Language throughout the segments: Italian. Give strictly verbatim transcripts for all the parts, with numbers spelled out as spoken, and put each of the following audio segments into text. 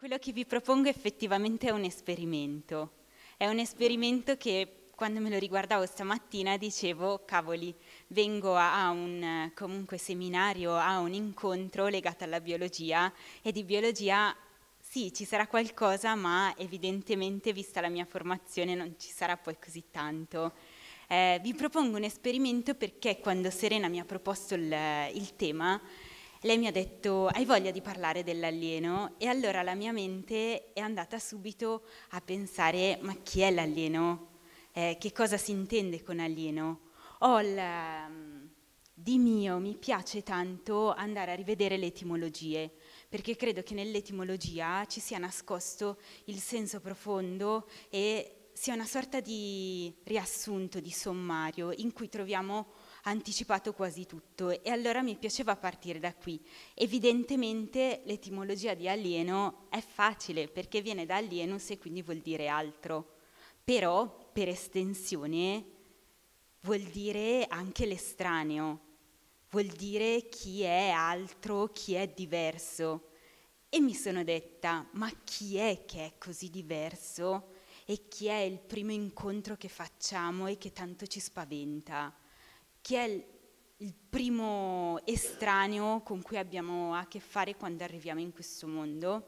Quello che vi propongo effettivamente è un esperimento. È un esperimento che quando me lo riguardavo stamattina dicevo, cavoli, vengo a un eh, comunque seminario, a un incontro legato alla biologia e di biologia sì, ci sarà qualcosa, ma evidentemente, vista la mia formazione, non ci sarà poi così tanto. Eh, vi propongo un esperimento perché quando Serena mi ha proposto il, il tema, lei mi ha detto, hai voglia di parlare dell'alieno? E allora la mia mente è andata subito a pensare, ma chi è l'alieno? Eh, che cosa si intende con alieno? Ho la, di mio mi piace tanto andare a rivedere le etimologie, perché credo che nell'etimologia ci sia nascosto il senso profondo e sia una sorta di riassunto, di sommario, in cui troviamo anticipato quasi tutto. E allora mi piaceva partire da qui. Evidentemente l'etimologia di alieno è facile, perché viene da alienus e quindi vuol dire altro. Però, per estensione, vuol dire anche l'estraneo, vuol dire chi è altro, chi è diverso. E mi sono detta, ma chi è che è così diverso? E chi è il primo incontro che facciamo e che tanto ci spaventa? Chi è il, il primo estraneo con cui abbiamo a che fare quando arriviamo in questo mondo?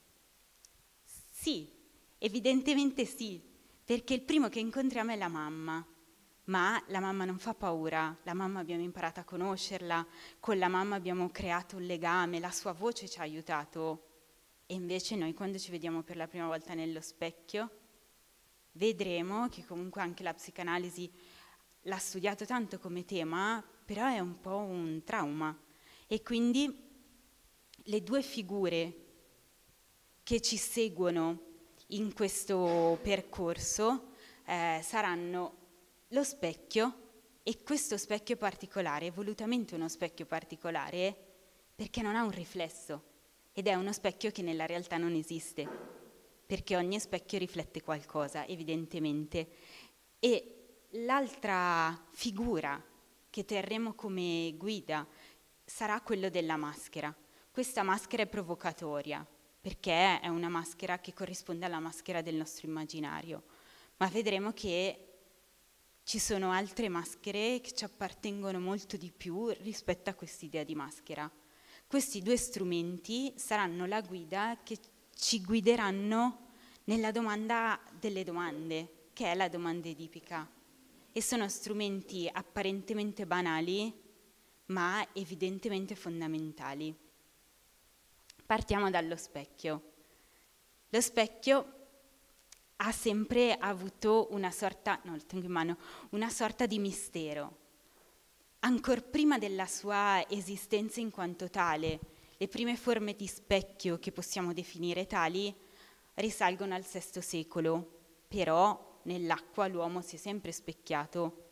Sì, evidentemente sì, perché il primo che incontriamo è la mamma. Ma la mamma non fa paura, la mamma abbiamo imparato a conoscerla, con la mamma abbiamo creato un legame, la sua voce ci ha aiutato. E invece noi quando ci vediamo per la prima volta nello specchio, vedremo che comunque anche la psicanalisi l'ha studiato tanto come tema, però è un po' un trauma. E quindi le due figure che ci seguono in questo percorso eh, saranno lo specchio, e questo specchio particolare, volutamente uno specchio particolare, perché non ha un riflesso, ed è uno specchio che nella realtà non esiste, perché ogni specchio riflette qualcosa, evidentemente. E l'altra figura che terremo come guida sarà quello della maschera. Questa maschera è provocatoria, perché è una maschera che corrisponde alla maschera del nostro immaginario, ma vedremo che ci sono altre maschere che ci appartengono molto di più rispetto a quest'idea di maschera. Questi due strumenti saranno la guida che ci guideranno nella domanda delle domande, che è la domanda edipica. E sono strumenti apparentemente banali, ma evidentemente fondamentali. Partiamo dallo specchio. Lo specchio ha sempre avuto una sorta, no, lo tengo in mano, una sorta di mistero. Ancor prima della sua esistenza in quanto tale, le prime forme di specchio che possiamo definire tali risalgono al sesto secolo, però nell'acqua l'uomo si è sempre specchiato.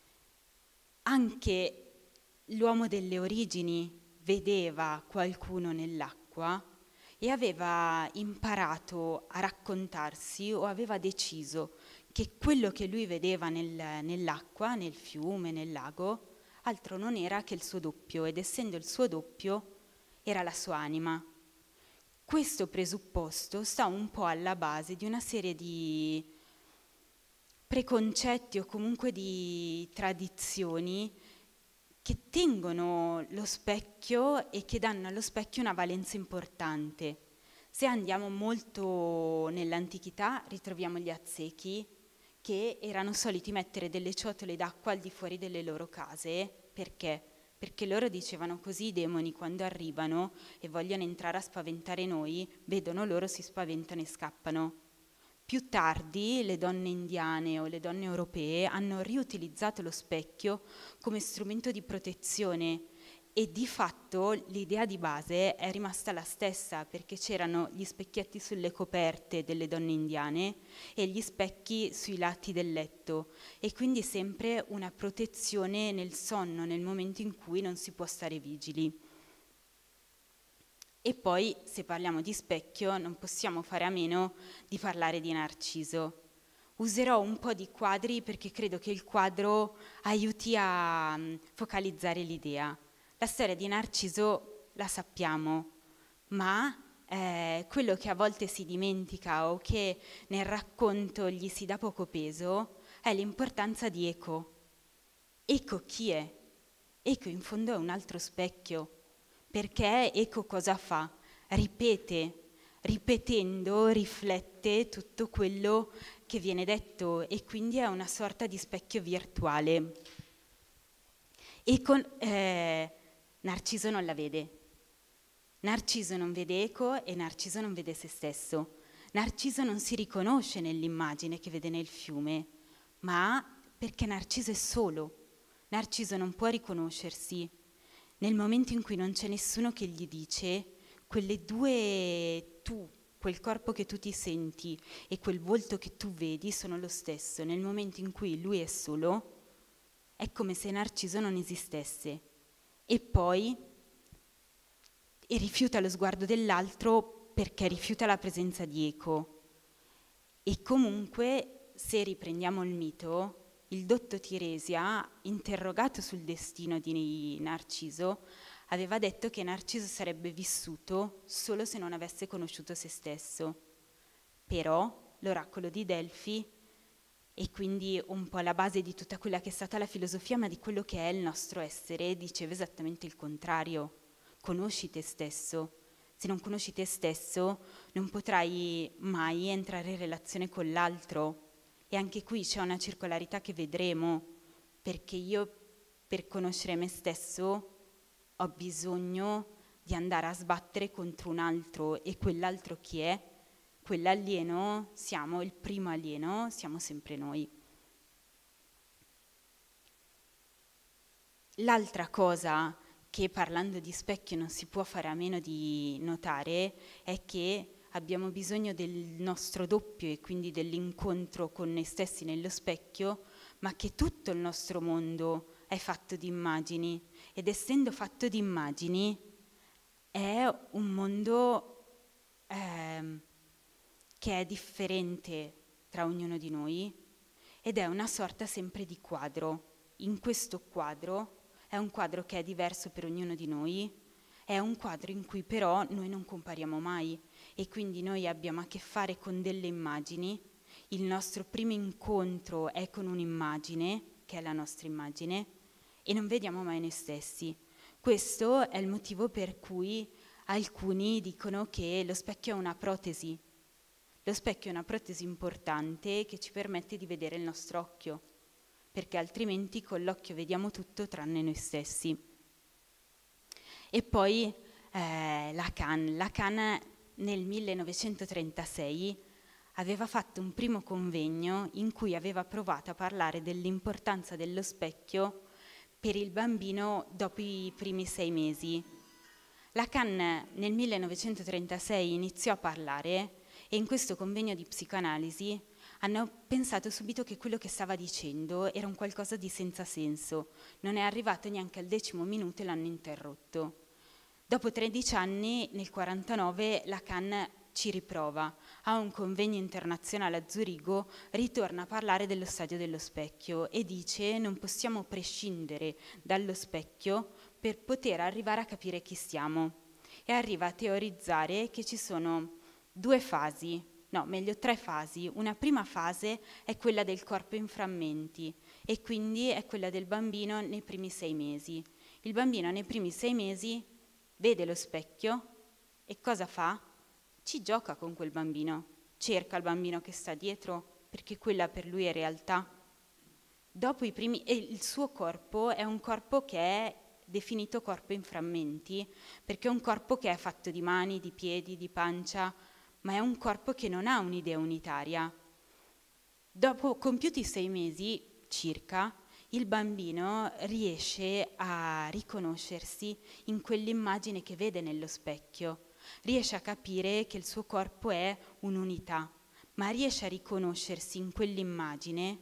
Anche l'uomo delle origini vedeva qualcuno nell'acqua e aveva imparato a raccontarsi o aveva deciso che quello che lui vedeva nel, nell'acqua, nel fiume, nel lago, altro non era che il suo doppio, ed essendo il suo doppio era la sua anima. Questo presupposto sta un po' alla base di una serie di preconcetti o comunque di tradizioni che tengono lo specchio e che danno allo specchio una valenza importante. Se andiamo molto nell'antichità ritroviamo gli Aztechi che erano soliti mettere delle ciotole d'acqua al di fuori delle loro case. Perché? Perché loro dicevano così i demoni quando arrivano e vogliono entrare a spaventare noi, vedono loro, si spaventano e scappano. Più tardi le donne indiane o le donne europee hanno riutilizzato lo specchio come strumento di protezione e di fatto l'idea di base è rimasta la stessa, perché c'erano gli specchietti sulle coperte delle donne indiane e gli specchi sui lati del letto, e quindi sempre una protezione nel sonno, nel momento in cui non si può stare vigili. E poi, se parliamo di specchio, non possiamo fare a meno di parlare di Narciso. Userò un po' di quadri perché credo che il quadro aiuti a um, focalizzare l'idea. La storia di Narciso la sappiamo, ma eh, quello che a volte si dimentica o che nel racconto gli si dà poco peso è l'importanza di Eco. Eco chi è? Eco in fondo è un altro specchio, perché Eco cosa fa? Ripete, ripetendo riflette tutto quello che viene detto e quindi è una sorta di specchio virtuale. Eco, eh, Narciso non la vede. Narciso non vede Eco e Narciso non vede se stesso. Narciso non si riconosce nell'immagine che vede nel fiume, ma perché Narciso è solo. Narciso non può riconoscersi. Nel momento in cui non c'è nessuno che gli dice, quelle due tu, quel corpo che tu ti senti e quel volto che tu vedi sono lo stesso. Nel momento in cui lui è solo, è come se Narciso non esistesse. E poi e rifiuta lo sguardo dell'altro perché rifiuta la presenza di Eco. E comunque, se riprendiamo il mito, il dotto Tiresia, interrogato sul destino di Narciso, aveva detto che Narciso sarebbe vissuto solo se non avesse conosciuto se stesso. Però l'oracolo di Delfi, e quindi un po' la base di tutta quella che è stata la filosofia, ma di quello che è il nostro essere, diceva esattamente il contrario. Conosci te stesso. Se non conosci te stesso, non potrai mai entrare in relazione con l'altro. E anche qui c'è una circolarità che vedremo, perché io per conoscere me stesso ho bisogno di andare a sbattere contro un altro, e quell'altro chi è? Quell'alieno, siamo il primo alieno, siamo sempre noi. L'altra cosa che parlando di specchio non si può fare a meno di notare è che abbiamo bisogno del nostro doppio e quindi dell'incontro con noi stessi nello specchio, ma che tutto il nostro mondo è fatto di immagini, ed essendo fatto di immagini è un mondo eh, che è differente tra ognuno di noi ed è una sorta sempre di quadro. In questo quadro è un quadro che è diverso per ognuno di noi, è un quadro in cui però noi non compariamo mai e quindi noi abbiamo a che fare con delle immagini. Il nostro primo incontro è con un'immagine, che è la nostra immagine, e non vediamo mai noi stessi. Questo è il motivo per cui alcuni dicono che lo specchio è una protesi. Lo specchio è una protesi importante che ci permette di vedere il nostro occhio, perché altrimenti con l'occhio vediamo tutto tranne noi stessi. E poi eh, Lacan. Lacan nel millenovecentotrentasei aveva fatto un primo convegno in cui aveva provato a parlare dell'importanza dello specchio per il bambino dopo i primi sei mesi. Lacan nel millenovecentotrentasei iniziò a parlare e in questo convegno di psicoanalisi hanno pensato subito che quello che stava dicendo era un qualcosa di senza senso. Non è arrivato neanche al decimo minuto e l'hanno interrotto. Dopo tredici anni, nel quarantanove, Lacan ci riprova. A un convegno internazionale a Zurigo ritorna a parlare dello stadio dello specchio e dice: non possiamo prescindere dallo specchio per poter arrivare a capire chi siamo. E arriva a teorizzare che ci sono due fasi, no, meglio tre fasi. Una prima fase è quella del corpo in frammenti e quindi è quella del bambino nei primi sei mesi. Il bambino nei primi sei mesi vede lo specchio e cosa fa? Ci gioca con quel bambino, cerca il bambino che sta dietro perché quella per lui è realtà. Dopo i primi, e il suo corpo è un corpo che è definito corpo in frammenti perché è un corpo che è fatto di mani, di piedi, di pancia, ma è un corpo che non ha un'idea unitaria. Dopo compiuti sei mesi circa, il bambino riesce a riconoscersi in quell'immagine che vede nello specchio, riesce a capire che il suo corpo è un'unità, ma riesce a riconoscersi in quell'immagine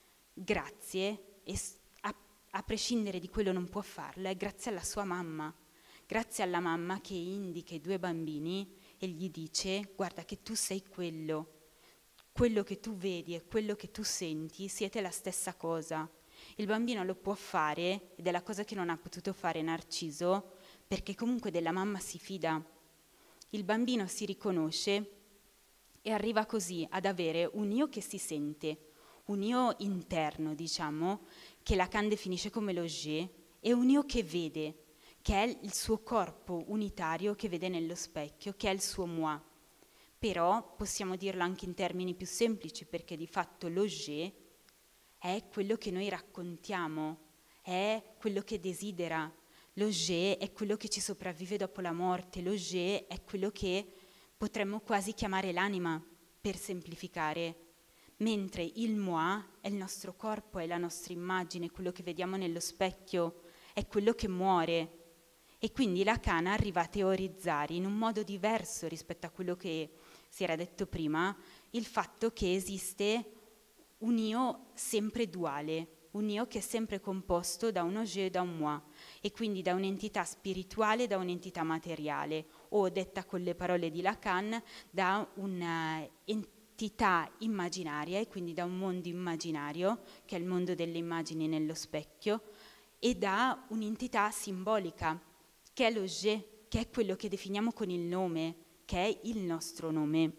grazie, e a, a prescindere di quello non può farlo, è grazie alla sua mamma, grazie alla mamma che indica i due bambini e gli dice: guarda che tu sei quello, quello che tu vedi e quello che tu senti siete la stessa cosa. Il bambino lo può fare ed è la cosa che non ha potuto fare Narciso perché comunque della mamma si fida Il bambino si riconosce e arriva così ad avere un io che si sente, un io interno, diciamo, che Lacan definisce come lo je, e un io che vede, che è il suo corpo unitario che vede nello specchio, che è il suo moi. Però possiamo dirlo anche in termini più semplici, perché di fatto lo je è quello che noi raccontiamo, è quello che desidera. Lo je è quello che ci sopravvive dopo la morte, lo je è quello che potremmo quasi chiamare l'anima, per semplificare, mentre il moi è il nostro corpo, è la nostra immagine, quello che vediamo nello specchio, è quello che muore. E quindi Lacan arriva a teorizzare in un modo diverso rispetto a quello che si era detto prima, il fatto che esiste un io sempre duale, un io che è sempre composto da uno je e da un moi, e quindi da un'entità spirituale e da un'entità materiale, o detta con le parole di Lacan, da un'entità immaginaria, e quindi da un mondo immaginario, che è il mondo delle immagini nello specchio, e da un'entità simbolica, che è lo je, che è quello che definiamo con il nome, che è il nostro nome.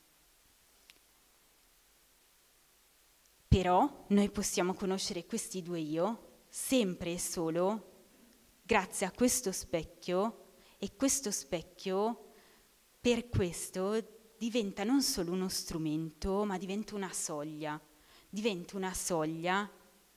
Però noi possiamo conoscere questi due io sempre e solo grazie a questo specchio, e questo specchio per questo diventa non solo uno strumento, ma diventa una soglia, diventa una soglia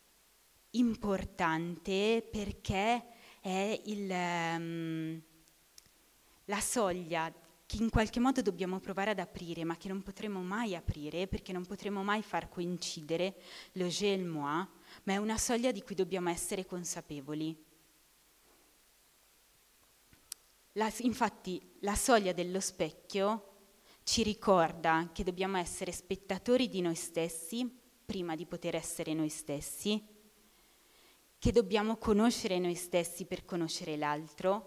importante perché è il, um, la soglia che in qualche modo dobbiamo provare ad aprire, ma che non potremo mai aprire, perché non potremo mai far coincidere lo je e il moi, ma è una soglia di cui dobbiamo essere consapevoli. La, infatti la soglia dello specchio ci ricorda che dobbiamo essere spettatori di noi stessi prima di poter essere noi stessi, che dobbiamo conoscere noi stessi per conoscere l'altro,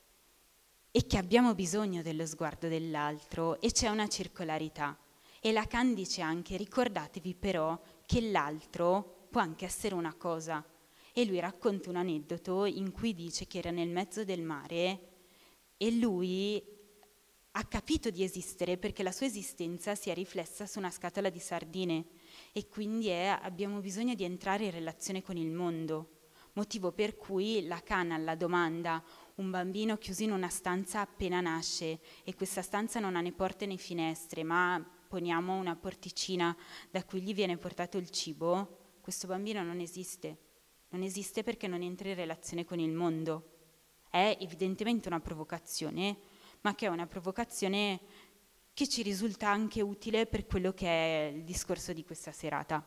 e che abbiamo bisogno dello sguardo dell'altro, e c'è una circolarità. E Lacan dice anche: ricordatevi però che l'altro può anche essere una cosa. E lui racconta un aneddoto in cui dice che era nel mezzo del mare e lui ha capito di esistere perché la sua esistenza si è riflessa su una scatola di sardine, e quindi è, abbiamo bisogno di entrare in relazione con il mondo. Motivo per cui Lacan alla domanda: un bambino chiuso in una stanza appena nasce e questa stanza non ha né porte né finestre, ma poniamo una porticina da cui gli viene portato il cibo, questo bambino non esiste. Non esiste perché non entra in relazione con il mondo. È evidentemente una provocazione, ma che è una provocazione che ci risulta anche utile per quello che è il discorso di questa serata.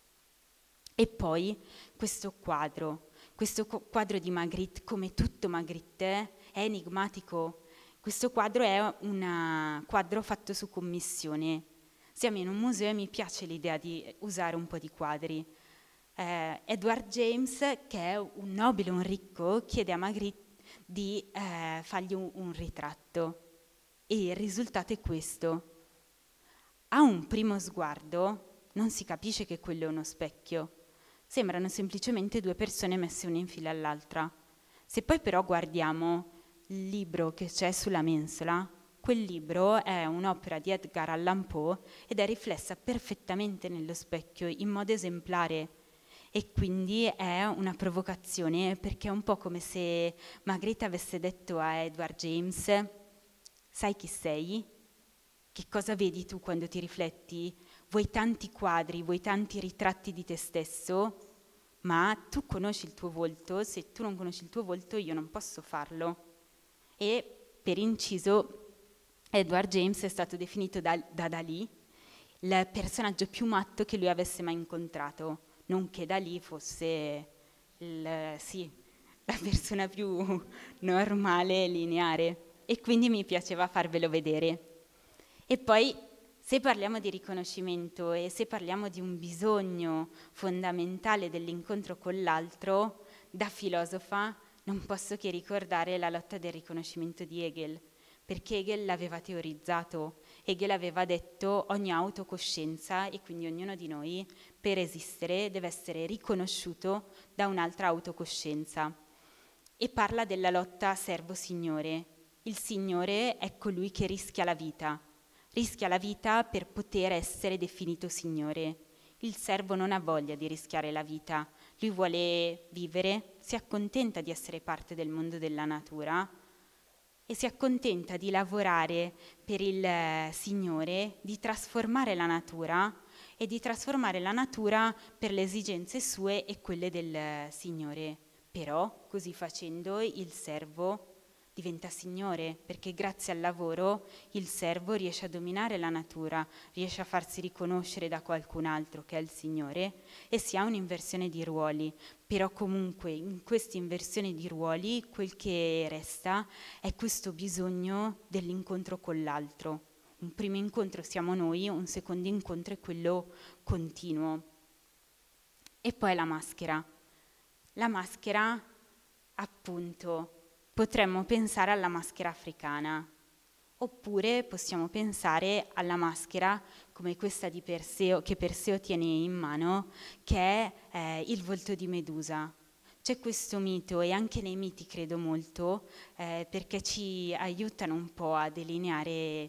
E poi questo quadro. Questo quadro di Magritte, come tutto Magritte, è enigmatico. Questo quadro è un quadro fatto su commissione. Siamo in un museo e mi piace l'idea di usare un po' di quadri. Eh, Edward James, che è un nobile, un ricco, chiede a Magritte di eh, fargli un, un ritratto. E il risultato è questo. A un primo sguardo non si capisce che quello è uno specchio. Sembrano semplicemente due persone messe una in fila all'altra. Se poi però guardiamo il libro che c'è sulla mensola, quel libro è un'opera di Edgar Allan Poe ed è riflessa perfettamente nello specchio in modo esemplare, e quindi è una provocazione, perché è un po' come se Magritte avesse detto a Edward James: sai chi sei? Che cosa vedi tu quando ti rifletti? Vuoi tanti quadri, vuoi tanti ritratti di te stesso, ma tu conosci il tuo volto, se tu non conosci il tuo volto io non posso farlo. E per inciso Edward James è stato definito da, da Dalì il personaggio più matto che lui avesse mai incontrato, non che Dalì fosse il, sì, la persona più normale e lineare, e quindi mi piaceva farvelo vedere. E poi, se parliamo di riconoscimento e se parliamo di un bisogno fondamentale dell'incontro con l'altro, da filosofa non posso che ricordare la lotta del riconoscimento di Hegel, perché Hegel l'aveva teorizzato. Hegel aveva detto: ogni autocoscienza, e quindi ognuno di noi, per esistere deve essere riconosciuto da un'altra autocoscienza. E parla della lotta servo-signore. Il Signore è colui che rischia la vita, rischia la vita per poter essere definito Signore. Il servo non ha voglia di rischiare la vita, lui vuole vivere, si accontenta di essere parte del mondo della natura e si accontenta di lavorare per il Signore, di trasformare la natura e di trasformare la natura per le esigenze sue e quelle del Signore. Però, così facendo, il servo diventa Signore, perché grazie al lavoro il servo riesce a dominare la natura, riesce a farsi riconoscere da qualcun altro che è il Signore e si ha un'inversione di ruoli. Però comunque in questa inversione di ruoli quel che resta è questo bisogno dell'incontro con l'altro. Un primo incontro siamo noi, un secondo incontro è quello continuo. E poi la maschera. La maschera, appunto, potremmo pensare alla maschera africana, oppure possiamo pensare alla maschera come questa di Perseo, che Perseo tiene in mano, che è eh, il volto di Medusa. C'è questo mito, e anche nei miti credo molto, eh, perché ci aiutano un po' a delineare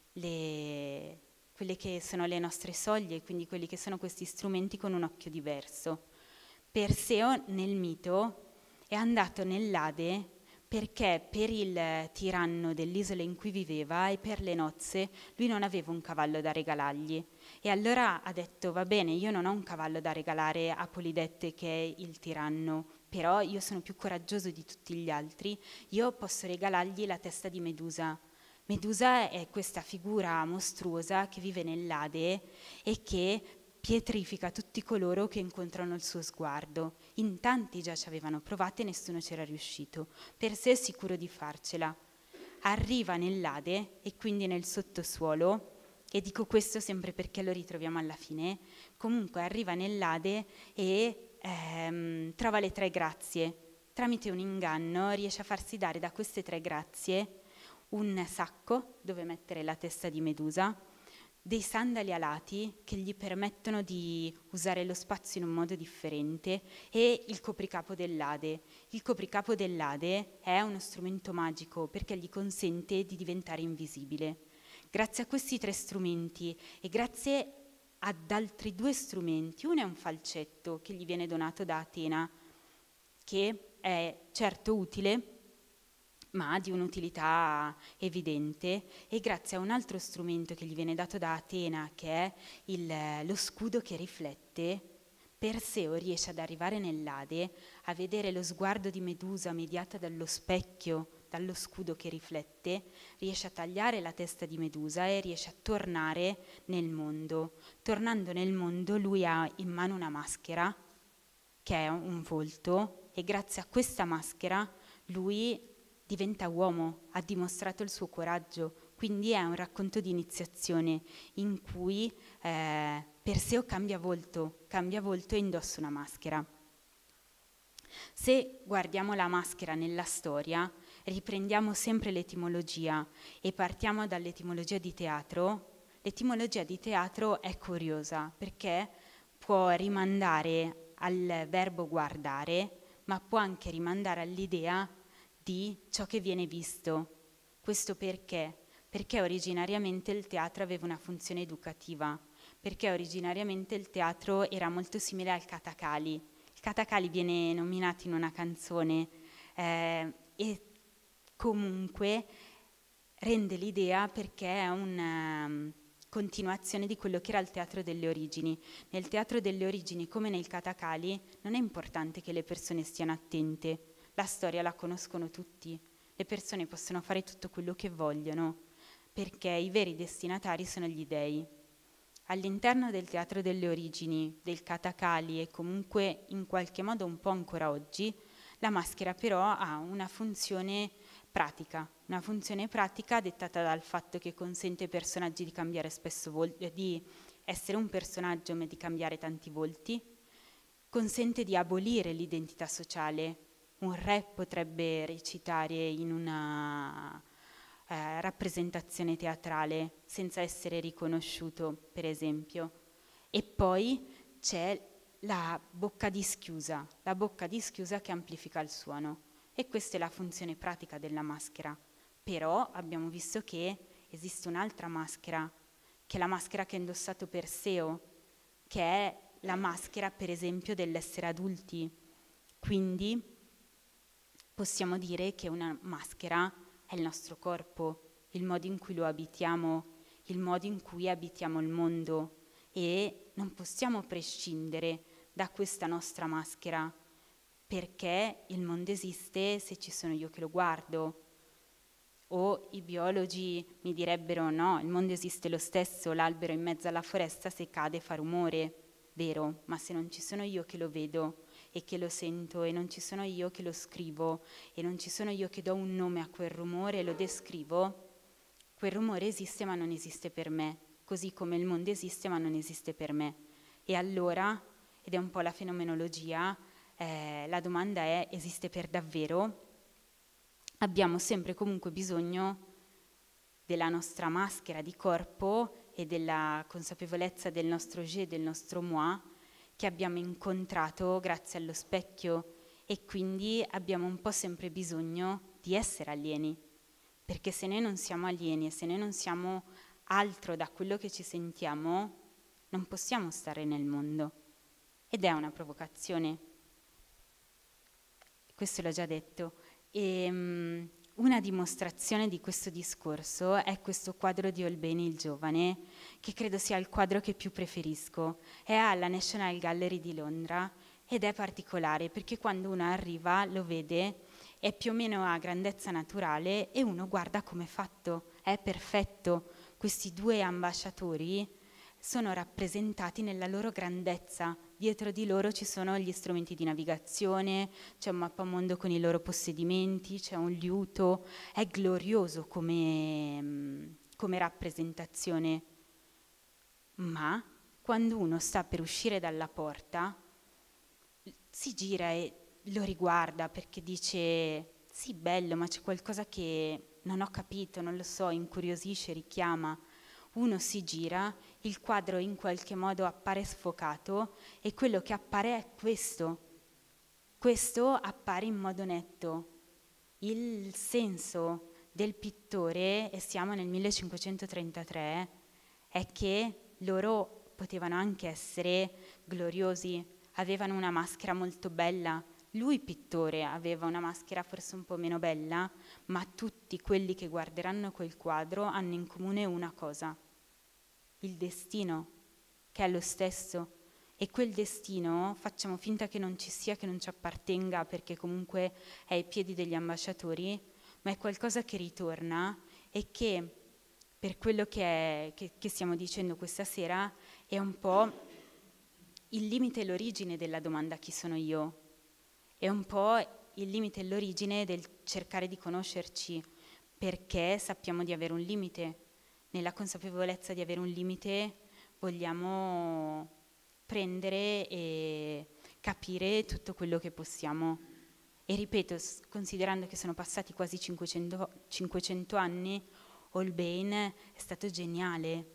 le, quelle che sono le nostre soglie, quindi quelli che sono questi strumenti con un occhio diverso. Perseo nel mito è andato nell'Ade perché per il tiranno dell'isola in cui viveva e per le nozze lui non aveva un cavallo da regalargli. E allora ha detto: va bene, io non ho un cavallo da regalare a Polidette che è il tiranno, però io sono più coraggioso di tutti gli altri, io posso regalargli la testa di Medusa. Medusa è questa figura mostruosa che vive nell'Ade e che pietrifica tutti coloro che incontrano il suo sguardo. In tanti già ci avevano provato e nessuno c'era riuscito. Perseo è sicuro di farcela. Arriva nell'Ade e quindi nel sottosuolo, e dico questo sempre perché lo ritroviamo alla fine, comunque arriva nell'Ade e ehm, trova le tre grazie. Tramite un inganno riesce a farsi dare da queste tre grazie un sacco dove mettere la testa di Medusa, dei sandali alati che gli permettono di usare lo spazio in un modo differente e il copricapo dell'Ade. Il copricapo dell'Ade è uno strumento magico perché gli consente di diventare invisibile. Grazie a questi tre strumenti e grazie ad altri due strumenti, uno è un falcetto che gli viene donato da Atena, che è certo utile, ma di un'utilità evidente, e grazie a un altro strumento che gli viene dato da Atena, che è il, lo scudo che riflette, Perseo riesce ad arrivare nell'Ade a vedere lo sguardo di Medusa mediata dallo specchio, dallo scudo che riflette, riesce a tagliare la testa di Medusa e riesce a tornare nel mondo. Tornando nel mondo lui ha in mano una maschera, che è un volto, e grazie a questa maschera lui diventa uomo, ha dimostrato il suo coraggio, quindi è un racconto di iniziazione in cui eh, Perseo cambia volto, cambia volto e indossa una maschera. Se guardiamo la maschera nella storia, riprendiamo sempre l'etimologia e partiamo dall'etimologia di teatro. L'etimologia di teatro è curiosa perché può rimandare al verbo guardare, ma può anche rimandare all'idea di ciò che viene visto. Questo perché? Perché originariamente il teatro aveva una funzione educativa, perché originariamente il teatro era molto simile al katakali. Il katakali viene nominato in una canzone eh, e comunque rende l'idea perché è una um, continuazione di quello che era il teatro delle origini. Nel teatro delle origini, come nel katakali, non è importante che le persone stiano attente. La storia la conoscono tutti, le persone possono fare tutto quello che vogliono, perché i veri destinatari sono gli dei. All'interno del teatro delle origini, del katakali e comunque in qualche modo un po' ancora oggi, la maschera però ha una funzione pratica, una funzione pratica dettata dal fatto che consente ai personaggi di cambiare spesso volti, di essere un personaggio ma di cambiare tanti volti, consente di abolire l'identità sociale. Un re potrebbe recitare in una eh, rappresentazione teatrale senza essere riconosciuto, per esempio. E poi c'è la bocca dischiusa, la bocca dischiusa che amplifica il suono. E questa è la funzione pratica della maschera. Però abbiamo visto che esiste un'altra maschera, che è la maschera che ha indossato Perseo, che è la maschera, per esempio, dell'essere adulti. Quindi possiamo dire che una maschera è il nostro corpo, il modo in cui lo abitiamo, il modo in cui abitiamo il mondo, e non possiamo prescindere da questa nostra maschera, perché il mondo esiste se ci sono io che lo guardo. O i biologi mi direbbero no, il mondo esiste lo stesso, l'albero in mezzo alla foresta se cade fa rumore, vero, ma se non ci sono io che lo vedo e che lo sento, e non ci sono io che lo scrivo, e non ci sono io che do un nome a quel rumore e lo descrivo, quel rumore esiste ma non esiste per me, così come il mondo esiste ma non esiste per me. E allora, ed è un po' la fenomenologia, eh, la domanda è: esiste per davvero? Abbiamo sempre comunque bisogno della nostra maschera di corpo e della consapevolezza del nostro je, del nostro moi, che abbiamo incontrato grazie allo specchio, e quindi abbiamo un po' sempre bisogno di essere alieni, perché se noi non siamo alieni e se noi non siamo altro da quello che ci sentiamo, non possiamo stare nel mondo. Ed è una provocazione. Questo l'ho già detto. E um, una dimostrazione di questo discorso è questo quadro di Holbein il giovane, che credo sia il quadro che più preferisco. È alla National Gallery di Londra ed è particolare perché quando uno arriva lo vede, è più o meno a grandezza naturale e uno guarda come è fatto, è perfetto. Questi due ambasciatori sono rappresentati nella loro grandezza. Dietro di loro ci sono gli strumenti di navigazione, c'è un mappamondo con i loro possedimenti, c'è un liuto, è glorioso come, come rappresentazione. Ma quando uno sta per uscire dalla porta, si gira e lo riguarda perché dice: sì, bello, ma c'è qualcosa che non ho capito, non lo so, incuriosisce, richiama. Uno si gira, il quadro in qualche modo appare sfocato e quello che appare è questo. Questo appare in modo netto. Il senso del pittore, e siamo nel millecinquecentotrentatré, è che loro potevano anche essere gloriosi, avevano una maschera molto bella. Lui, pittore, aveva una maschera forse un po' meno bella, ma tutti quelli che guarderanno quel quadro hanno in comune una cosa: il destino, che è lo stesso. E quel destino facciamo finta che non ci sia, che non ci appartenga, perché comunque è ai piedi degli ambasciatori, ma è qualcosa che ritorna e che, per quello che, è, che, che stiamo dicendo questa sera, è un po' il limite e l'origine della domanda chi sono io. È un po' il limite e l'origine del cercare di conoscerci, perché sappiamo di avere un limite. Nella consapevolezza di avere un limite vogliamo prendere e capire tutto quello che possiamo. E ripeto, considerando che sono passati quasi cinquecento, cinquecento anni, Holbein è stato geniale.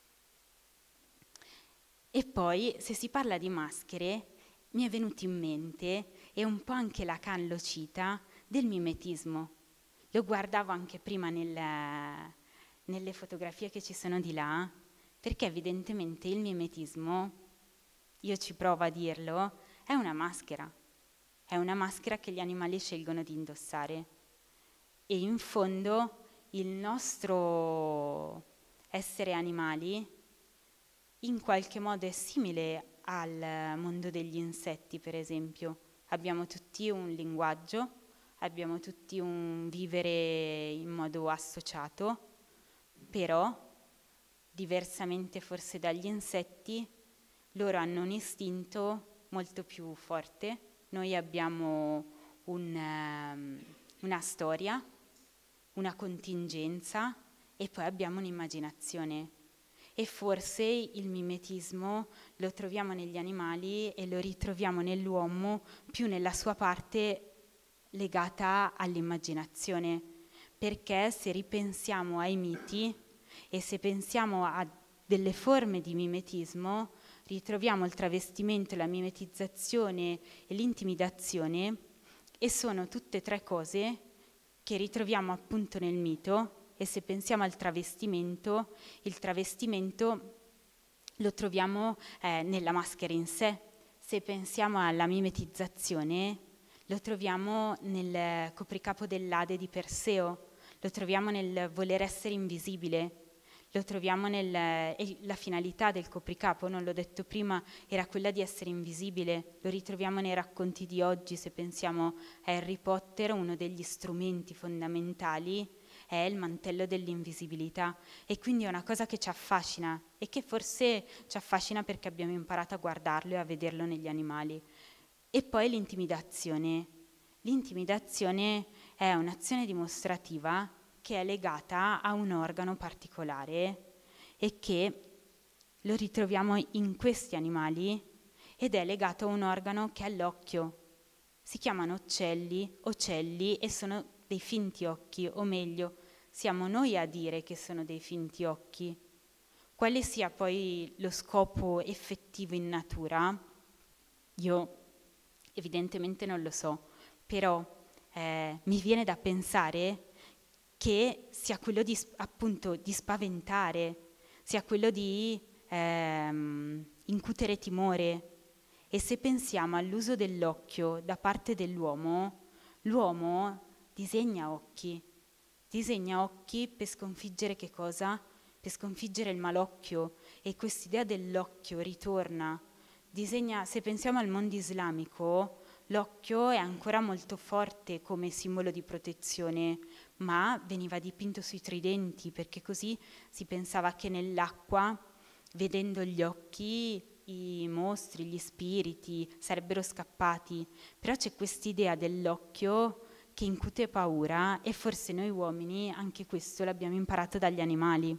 E poi, se si parla di maschere, mi è venuto in mente, e un po' anche Lacan lo cita, del mimetismo. Lo guardavo anche prima nel, nelle fotografie che ci sono di là, perché evidentemente il mimetismo, io ci provo a dirlo, è una maschera. È una maschera che gli animali scelgono di indossare. E in fondo il nostro essere animali in qualche modo è simile al mondo degli insetti, per esempio. Abbiamo tutti un linguaggio, abbiamo tutti un vivere in modo associato, però, diversamente forse dagli insetti, loro hanno un istinto molto più forte. Noi abbiamo un, um, una storia, una contingenza e poi abbiamo un'immaginazione. E forse il mimetismo lo troviamo negli animali e lo ritroviamo nell'uomo più nella sua parte legata all'immaginazione, perché se ripensiamo ai miti e se pensiamo a delle forme di mimetismo, ritroviamo il travestimento, la mimetizzazione e l'intimidazione, e sono tutte e tre cose che ritroviamo appunto nel mito, e se pensiamo al travestimento, il travestimento lo troviamo eh, nella maschera in sé. Se pensiamo alla mimetizzazione, lo troviamo nel copricapo dell'Ade di Perseo, lo troviamo nel voler essere invisibile, lo troviamo nella finalità del copricapo, non l'ho detto prima, era quella di essere invisibile, lo ritroviamo nei racconti di oggi. Se pensiamo a Harry Potter, uno degli strumenti fondamentali è il mantello dell'invisibilità, e quindi è una cosa che ci affascina e che forse ci affascina perché abbiamo imparato a guardarlo e a vederlo negli animali. E poi l'intimidazione. L'intimidazione è un'azione dimostrativa che è legata a un organo particolare e che lo ritroviamo in questi animali, ed è legato a un organo che è l'occhio. Si chiamano ocelli, ocelli e sono dei finti occhi, o meglio, siamo noi a dire che sono dei finti occhi. Quale sia poi lo scopo effettivo in natura, io evidentemente non lo so, però eh, mi viene da pensare che sia quello di, appunto, di spaventare, sia quello di ehm, incutere timore. E se pensiamo all'uso dell'occhio da parte dell'uomo, l'uomo disegna occhi, disegna occhi per sconfiggere che cosa? Per sconfiggere il malocchio, e quest'idea dell'occhio ritorna. Disegna, se pensiamo al mondo islamico, l'occhio è ancora molto forte come simbolo di protezione, ma veniva dipinto sui tridenti, perché così si pensava che nell'acqua, vedendo gli occhi, i mostri, gli spiriti sarebbero scappati. Però c'è quest'idea dell'occhio che incute paura, e forse noi uomini anche questo l'abbiamo imparato dagli animali.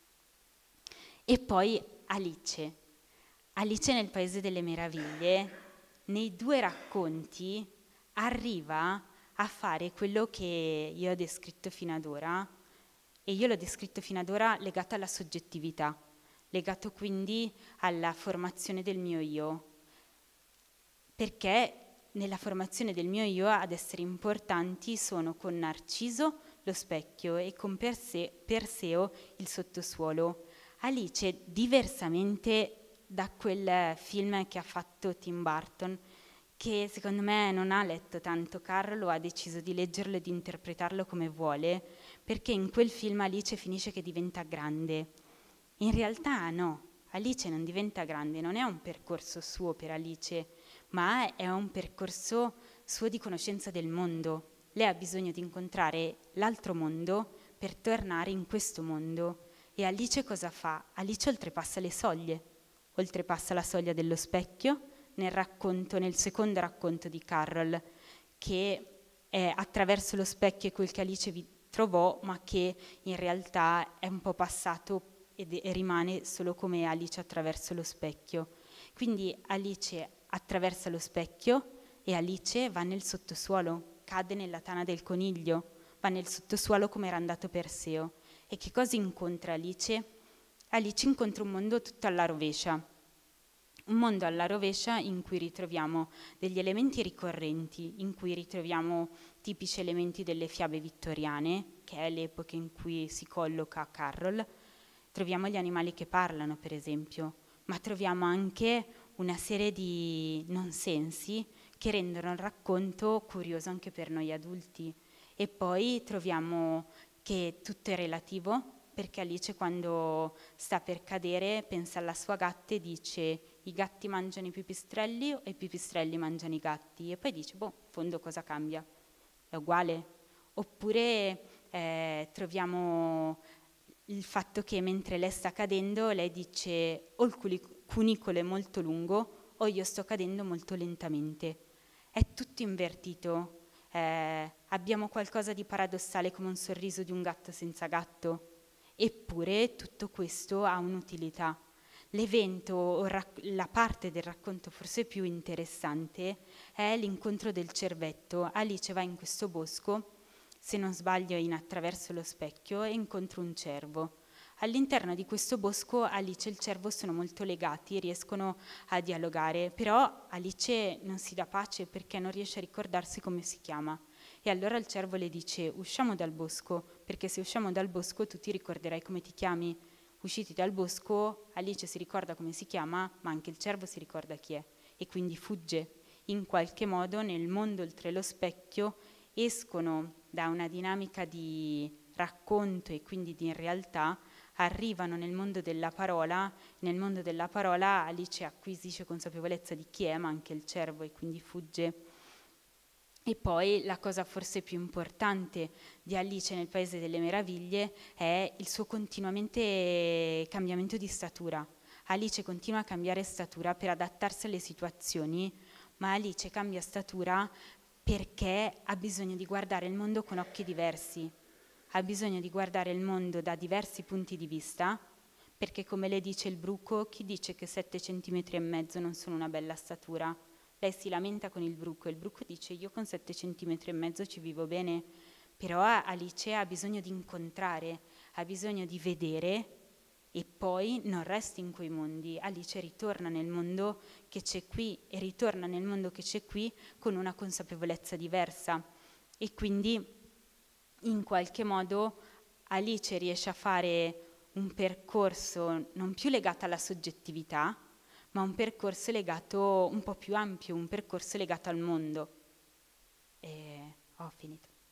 E poi Alice. Alice nel Paese delle Meraviglie, nei due racconti, arriva a fare quello che io ho descritto fino ad ora, e io l'ho descritto fino ad ora legato alla soggettività, legato quindi alla formazione del mio io, perché nella formazione del mio io ad essere importanti sono con Narciso lo specchio e con Perse- Perseo il sottosuolo. Alice, diversamente da quel film che ha fatto Tim Burton, che secondo me non ha letto tanto Carlo, ha deciso di leggerlo e di interpretarlo come vuole, perché in quel film Alice finisce che diventa grande. In realtà no, Alice non diventa grande, non è un percorso suo per Alice, ma è un percorso suo di conoscenza del mondo. Lei ha bisogno di incontrare l'altro mondo per tornare in questo mondo. E Alice cosa fa? Alice oltrepassa le soglie, oltrepassa la soglia dello specchio nel racconto, nel secondo racconto di Carroll, che è attraverso lo specchio quel che Alice vi trovò, ma che in realtà è un po' passato ed e rimane solo come Alice attraverso lo specchio. Quindi Alice attraversa lo specchio e Alice va nel sottosuolo, cade nella tana del coniglio, va nel sottosuolo come era andato Perseo. E che cosa incontra Alice? Alice incontra un mondo tutto alla rovescia, un mondo alla rovescia in cui ritroviamo degli elementi ricorrenti, in cui ritroviamo tipici elementi delle fiabe vittoriane, che è l'epoca in cui si colloca Carroll. Troviamo gli animali che parlano, per esempio, ma troviamo anche una serie di non sensi che rendono il racconto curioso anche per noi adulti. E poi troviamo che tutto è relativo, perché Alice quando sta per cadere pensa alla sua gatta e dice: i gatti mangiano i pipistrelli o i pipistrelli mangiano i gatti? E poi dice: boh, in fondo cosa cambia? È uguale. Oppure eh, troviamo il fatto che mentre lei sta cadendo lei dice: o il cunicolo è molto lungo o io sto cadendo molto lentamente. È tutto invertito. Eh, abbiamo qualcosa di paradossale come un sorriso di un gatto senza gatto, eppure tutto questo ha un'utilità. L'evento o rac- la parte del racconto forse più interessante è l'incontro del cervetto. Alice va in questo bosco, se non sbaglio in Attraverso lo specchio, e incontra un cervo. All'interno di questo bosco Alice e il cervo sono molto legati, riescono a dialogare, però Alice non si dà pace perché non riesce a ricordarsi come si chiama. E allora il cervo le dice: usciamo dal bosco, perché se usciamo dal bosco tu ti ricorderai come ti chiami. Usciti dal bosco, Alice si ricorda come si chiama, ma anche il cervo si ricorda chi è, e quindi fugge. In qualche modo nel mondo oltre lo specchio escono da una dinamica di racconto e quindi di realtà, arrivano nel mondo della parola. Nel mondo della parola Alice acquisisce consapevolezza di chi è, ma anche il cervo, e quindi fugge. E poi la cosa forse più importante di Alice nel Paese delle Meraviglie è il suo continuamente cambiamento di statura. Alice continua a cambiare statura per adattarsi alle situazioni, ma Alice cambia statura perché ha bisogno di guardare il mondo con occhi diversi, ha bisogno di guardare il mondo da diversi punti di vista, perché come le dice il bruco, chi dice che sette centimetri e mezzo non sono una bella statura? Lei si lamenta con il bruco e il bruco dice: io con sette centimetri e mezzo ci vivo bene. Però Alice ha bisogno di incontrare, ha bisogno di vedere, e poi non resta in quei mondi. Alice ritorna nel mondo che c'è qui e ritorna nel mondo che c'è qui con una consapevolezza diversa, e quindi in qualche modo Alice riesce a fare un percorso non più legato alla soggettività, ma un percorso legato un po' più ampio, un percorso legato al mondo. E ho finito.